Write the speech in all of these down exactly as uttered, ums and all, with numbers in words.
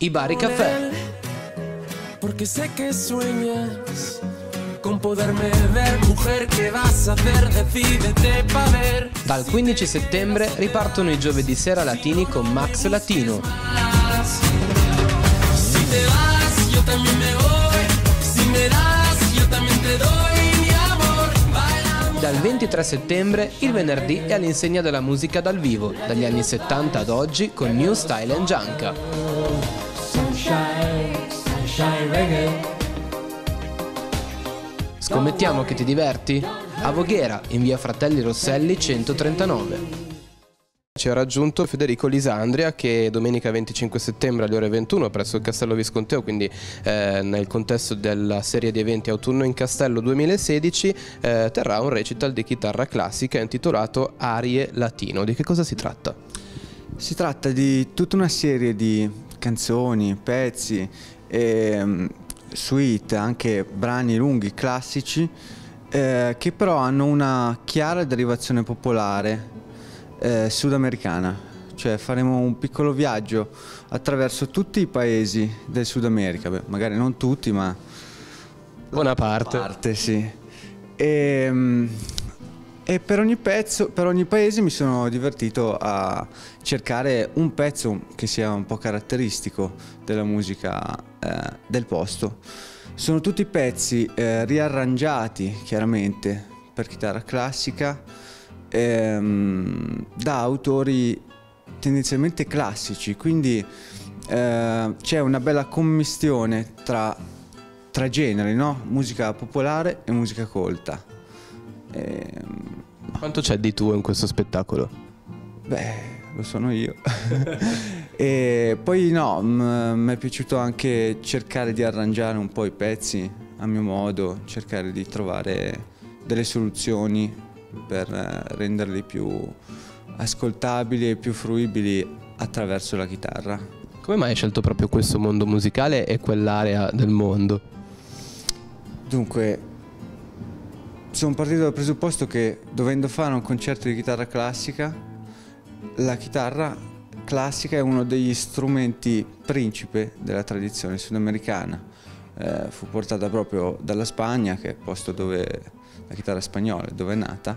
I Bari Caffè. Porque sé que sueñas con poderme ver, mujer, che vas a hacer, decídete pa' ver. Dal quindici settembre ripartono i giovedì sera latini con Max Latino. Si te vas, yo también me voy. Si me das, yo también te doy mi amor. Bailamos. Dal ventitré settembre il venerdì è all'insegna della musica dal vivo, dagli anni settanta ad oggi con New Style and Gianca. Sunshine, sunshine reggae. Scommettiamo che ti diverti? A Voghera, in via Fratelli Rosselli centotrentanove. Ci ha raggiunto Federico Lisandria che domenica venticinque settembre alle ore ventuno presso il Castello Visconteo, quindi eh, nel contesto della serie di eventi Autunno in Castello duemilasedici, eh, terrà un recital di chitarra classica intitolato Arie Latino. Di che cosa si tratta? Si tratta di tutta una serie di canzoni, pezzi, e suite, anche brani lunghi, classici, eh, che però hanno una chiara derivazione popolare eh, sudamericana. Cioè faremo un piccolo viaggio attraverso tutti i paesi del Sud America. Beh, magari non tutti, ma buona parte. parte sì. E, e per ogni pezzo, per ogni paese mi sono divertito a cercare un pezzo che sia un po' caratteristico della musica eh, del posto. Sono tutti pezzi eh, riarrangiati chiaramente per chitarra classica ehm, da autori tendenzialmente classici, quindi eh, c'è una bella commistione tra, tra generi, no? Musica popolare e musica colta. Ehm, Quanto c'è di tuo in questo spettacolo? Beh, lo sono io. E poi no, mi è piaciuto anche cercare di arrangiare un po' i pezzi a mio modo, cercare di trovare delle soluzioni per renderli più ascoltabili e più fruibili attraverso la chitarra. Come mai hai scelto proprio questo mondo musicale e quell'area del mondo? Dunque, sono partito dal presupposto che dovendo fare un concerto di chitarra classica, la chitarra classica è uno degli strumenti principe della tradizione sudamericana. Eh, fu portata proprio dalla Spagna, che è il posto dove la chitarra spagnola, dove è nata,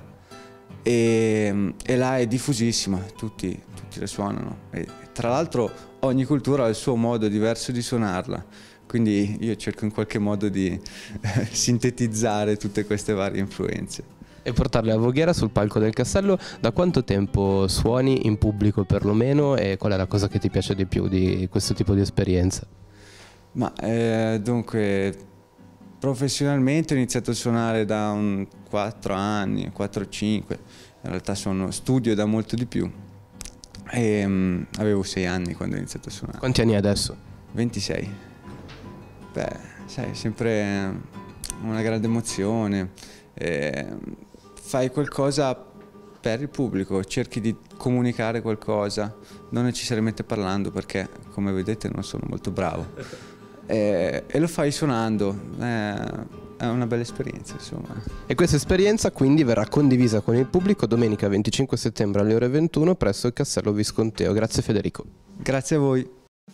e, e là è diffusissima, tutti, tutti le suonano. E, tra l'altro ogni cultura ha il suo modo diverso di suonarla, quindi io cerco in qualche modo di eh, sintetizzare tutte queste varie influenze. E portarle a Voghera sul palco del Castello. Da quanto tempo suoni in pubblico perlomeno e qual è la cosa che ti piace di più di questo tipo di esperienza? Ma eh, dunque, professionalmente ho iniziato a suonare da un quattro anni, quattro cinque, in realtà sono studio da molto di più. E, um, avevo sei anni quando ho iniziato a suonare. Quanti anni hai adesso? ventisei. Beh, sai, sempre una grande emozione. Eh, fai qualcosa per il pubblico, cerchi di comunicare qualcosa, non necessariamente parlando, perché come vedete non sono molto bravo, eh, e lo fai suonando, eh, è una bella esperienza, insomma. E questa esperienza quindi verrà condivisa con il pubblico domenica venticinque settembre alle ore ventuno presso il Castello Visconteo. Grazie Federico. Grazie a voi.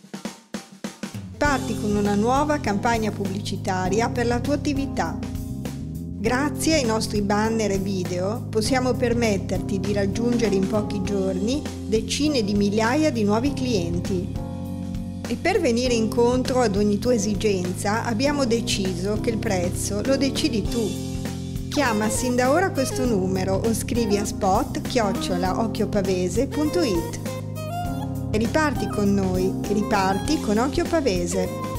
Parti con una nuova campagna pubblicitaria per la tua attività. Grazie ai nostri banner e video possiamo permetterti di raggiungere in pochi giorni decine di migliaia di nuovi clienti. E per venire incontro ad ogni tua esigenza abbiamo deciso che il prezzo lo decidi tu. Chiama sin da ora questo numero o scrivi a spot chiocciola occhiopavese punto it. E riparti con noi, riparti con Occhio Pavese.